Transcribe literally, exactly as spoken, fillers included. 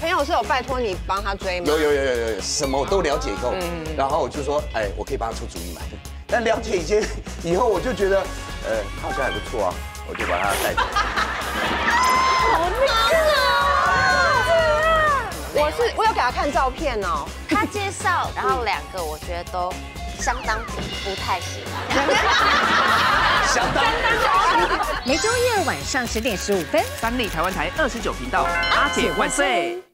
朋友是有拜托你帮他追吗？ 有有有有有，什么我都了解以后，然后我就说，哎，我可以帮他出主意嘛。但了解一些以后，我就觉得，呃，他好像还不错啊，我就把他带走。 好难啊！ 我是我有给他看照片哦， 他介绍，然后两个我觉得都相当不太喜欢。 相当。 每周一二晚上十点十五分， 三立台湾台二十九频道，阿姐万岁。